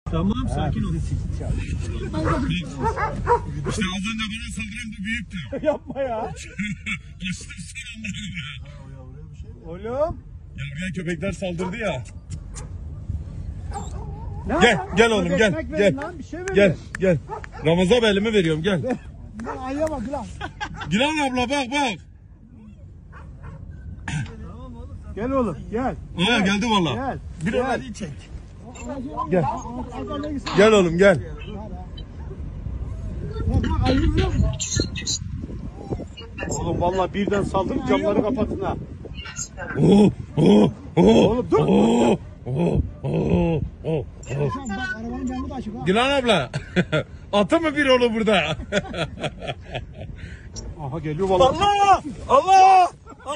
Tamam sakin ol. İşte az önce bana saldıran bu büyüktü. Yapma ya. Açtım son anda. Oğlum. Yavruya köpekler saldırdı ya. Ne Gel oğlum gel. Gel. Lan, bir şey verin. Gel. Ramazan elimi veriyorum gel. Lan ayıya bak lan. Gülen abla bak. Gel oğlum gel. Aa geldi valla. Gel. Bir Gel. hadi çek. Gel. Gel oğlum gel. Oğlum vallahi birden saldırın camları kapatın ha. Oğlum dur. Arabanın camı da açık ha. Gülen abla. Atı mı bir oğlu burada? Aha geliyor vallahi. Allah!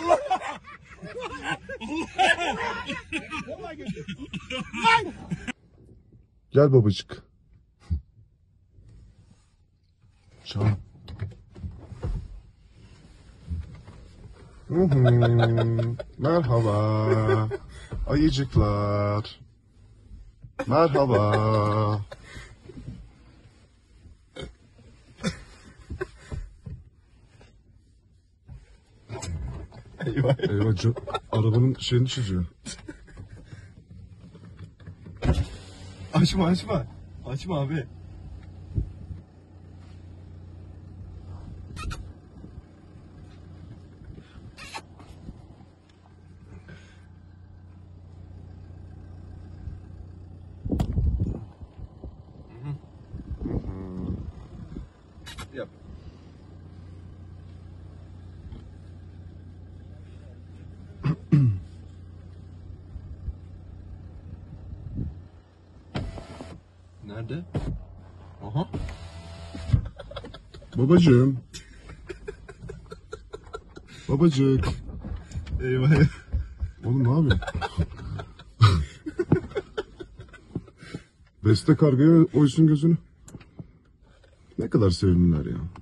Gel babacık. Can. Merhaba. Ayıcıklar. Merhaba. Eyvah. Eyvah, arabanın şeyini çiziyor. Açma. Açma abi. Yap. Nerede? Aha. Babacığım. Babacık. Eyvah. Oğlum ne yapıyorsun? Beste kargaya oysun gözünü. Ne kadar sevimliler ya.